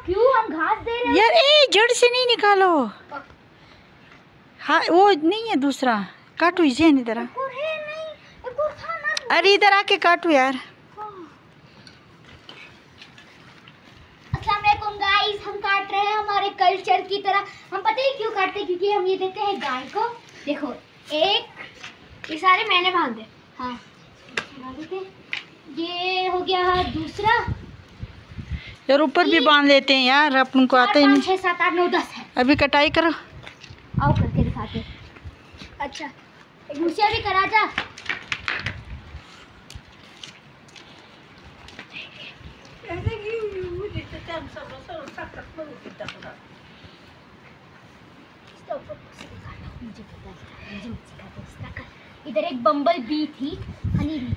क्यों हम घास दे रहे हैं यार? जड़ से नहीं निकालो। हाँ वो नहीं है, दूसरा काटो इसे इधर। अरे इधर आके काटो यार। अस्सलाम वालेकुम गाइस, हम काट रहे हैं हमारे कल्चर की तरह। हम पता है क्यों काटते हैं? क्योंकि हम ये देते हैं गाय को। देखो एक, ये सारे मैंने बांध दे। हाँ ये हो गया दूसरा। यार ऊपर भी बांध लेते हैं यार, अपन को आता ही नहीं। 6 7 8 9 10 है। अभी कटाई करो। आओ करके दिखाते। अच्छा एक मुझसे भी करा जा। इधर एक बम्बल बी थी, हनी बी।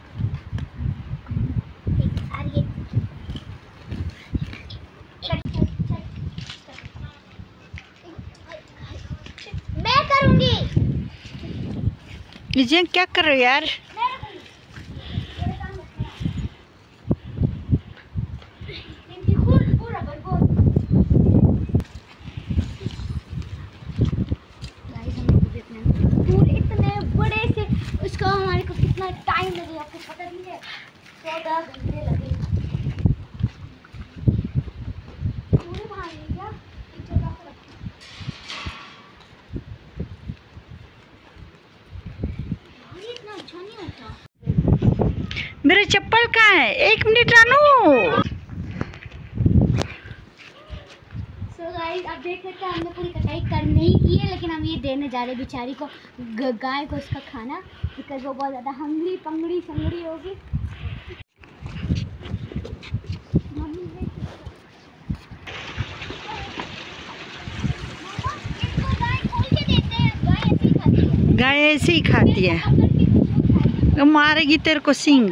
मैं करूंगी। विजय क्या कर रहे हो यार? हमारे को कितना टाइम लगेगा आपको पता नहीं है? 14 घंटे लगे पूरे बाहर क्या एक जगह पर। इतना अच्छा नहीं होता। मेरा चप्पल कहाँ है? 1 मिनट रानू। सो गाइस आप देख सकते हैं हमने पूरी कटाई कर नहीं की है, लेकिन हम ये देने जा रहे हैं बेचारी को, गाय को उसका खाना, बिकॉज वो बहुत ज़्यादा हंगरी पंगड़ी संगड़ी होगी। गाय ऐसे ही खाती है, वो मारेगी तेरे को सिंग।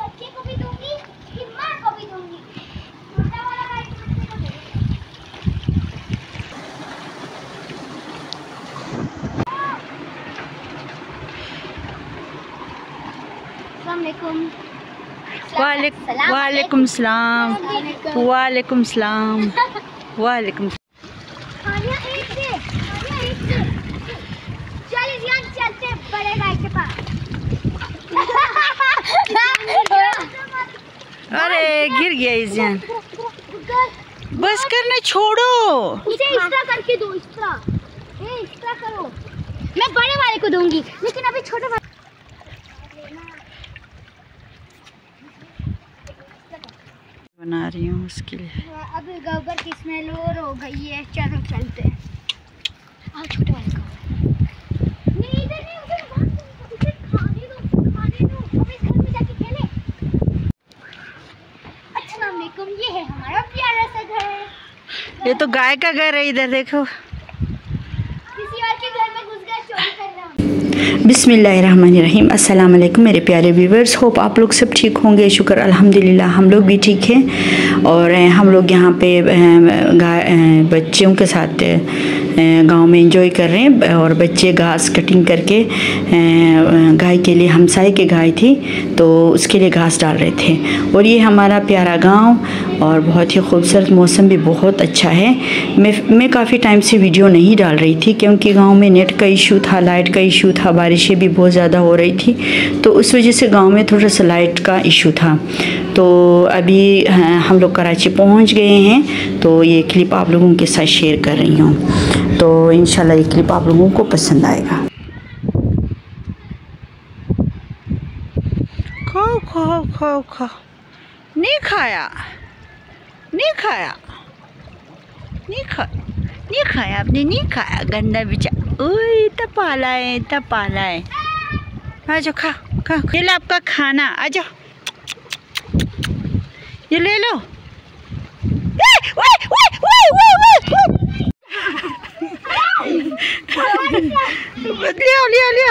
वालेकुम सलाम। वालेकुम सलाम। वालेकुम। चलते बड़े गाय के पास। अरे गिर गया इजान। बस करने छोड़ो। इसे इस तरह करके दो, इस तरह करो। मैं बड़े वाले को दूंगी, लेकिन अभी छोटे वाले बना रही हूँ उसके लिए। अब गोबर की स्मेल और हो गई है। चलो चलते हैं। आओ छोटे वाले को। नहीं इधर नहीं, उसे खाने दो। हम इस घर में जाके खेलें। अस्सलाम वालेकुम, ये है हमारा प्यारा सा घर। ये तो गाय का घर है, इधर देखो। किसी और के घर में घुस गया, चोरी कर रहा हूँ। बिस्मिल्लाहिर्रहमानिर्रहीम। अस्सलाम वालेकुम मेरे प्यारे व्यूवर्स, होप आप लोग सब ठीक होंगे। शुक्र अल्हम्दुलिल्लाह हम लोग भी ठीक हैं। और हम लोग यहाँ पे बच्चों के साथ गांव में एंजॉय कर रहे हैं। और बच्चे घास कटिंग करके गाय के लिए, हमसाए के गाय थी तो उसके लिए घास डाल रहे थे। और ये हमारा प्यारा गाँव और बहुत ही खूबसूरत, मौसम भी बहुत अच्छा है। मैं काफ़ी टाइम से वीडियो नहीं डाल रही थी क्योंकि गाँव में नेट का इशू था, लाइट का इशू था, बारिशें भी बहुत ज़्यादा हो रही थी, तो उस वजह से गांव में थोड़ा सा लाइट का इशू था। तो अभी हम लोग कराची पहुंच गए हैं, तो ये क्लिप आप लोगों के साथ शेयर कर रही हूँ। तो इंशाल्लाह ये क्लिप आप लोगों को पसंद आएगा। खाओ खाओ खाओ खाओ। नहीं खाया, नहीं खाया, नहीं खाया आपने, नहीं खाया। गंदा बिचा। ओए तपाला है। आ जाओ खाओ खाओ। ये लो आपका खाना, आ जाओ, ये ले लो। लिया।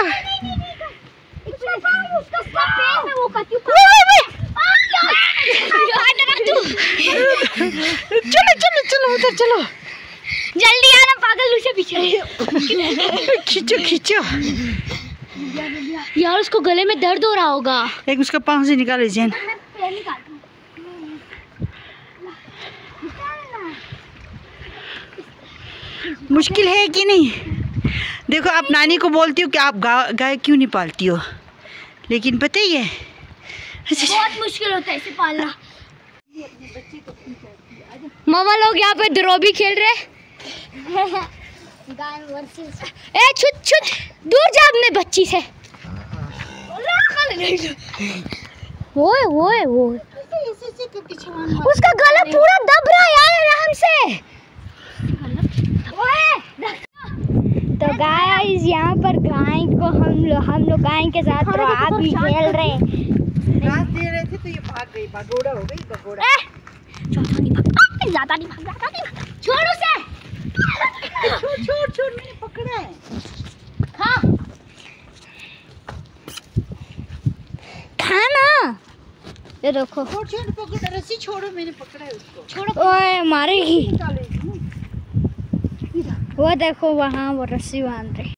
चलो उधर चलो, जल्दी आना पागल, उसे पीछे खींचो। यार उसको गले में दर्द हो रहा होगा। एक उसका पाँव से निकालो जैन। मुश्किल है कि नहीं? देखो आप नानी को बोलती हो कि आप गाय क्यों नहीं पालती हो, लेकिन पता ही है बहुत मुश्किल होता है इसे पालना। मामा लोग यहाँ पे द्रोबी खेल रहे गाय वर्सेस। ए छुट छुट दूर जा अपने बच्ची से। ओए उसका गला पूरा दब रहा है यार, आराम से। तो गाइस यहाँ पर गाय को हम लोग गाय के साथ रात भी खेल रहे हैं। घास दे रहे थे तो ये भाग गई, भगोड़ा हो गई भगोड़ा। ज्यादा नहीं भाग, छोड़ उसे। छोड़ मैंने पकड़ा है। हाँ खाना ये देखो। छोड़ पकड़, रस्सी छोड़ो, मैंने पकड़ा है उसको। छोड़ो, ओए मारेगी। वो देखो वहाँ वो रस्सी बांध रही।